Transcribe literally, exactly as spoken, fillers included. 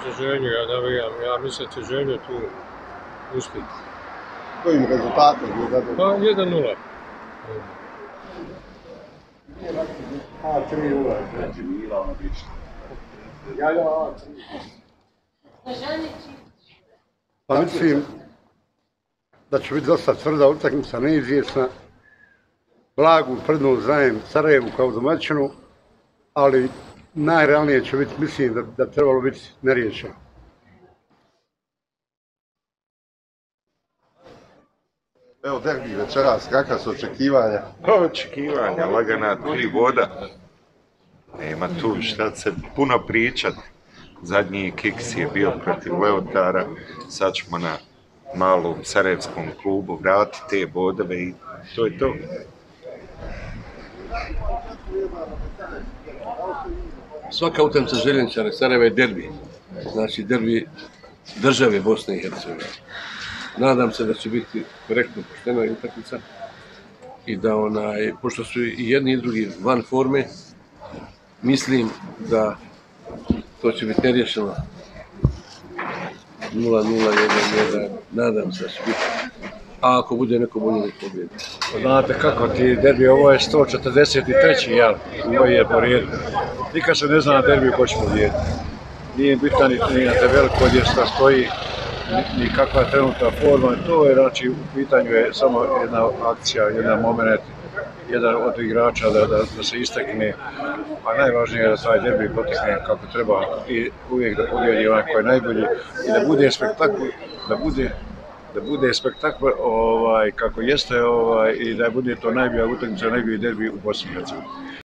Željnu, ja navijam, ja mislim da će Željno tu uspjeti. Kojim rezultatom? Pa jedan nula. A, tri nula. Ja, ja, Pa mislim da će biti dosta tvrda utakmica, neizvjesna. Blagu prednost dajem Sarajevu kao domaćinu, ali najrealnije će biti, mislim da, da trebalo biti neriješeno. Evo derbi večeras, kakva su očekivanja? Očekivanja, lagana tri boda. Nema tu šta se puno pričat. Zadnji kiks je bio protiv Leotara, sad ćemo na malom sarajevskom klubu vratiti te bodove i to je to. Svaka utakmica Željeničara Sarajeva je derbi, znači derbi države Bosne i Hercegovine. Nadam se da će biti korektno poštena utakmica i da onaj, pošto su i jedni i drugi van forme, mislim da to će biti neriješeno nula nula, jedan jedan, nadam se da će biti. A ako bude neko bolje nek pobjedi. Znate kako ti derbi, ovo je sto četrdeset treći jel, koji je po redu. Nikad se ne zna na derbiju ko će pobjediti. Nije bitan ni na tabeli gdje šta stoji, ni kakva je trenutna forma. To je, znači, u pitanju je samo jedna akcija, jedan moment, jedan od igrača da, da, da se istekne. A najvažnije je da taj derbi potekne kako treba i uvijek da pobjedi onaj koji je najbolji i da bude spektakl, da bude da bude spektakl ovaj, kako jeste ovaj, i da bude to najbolja utakmica, najbolji derbi u Bosni i Hercegovini.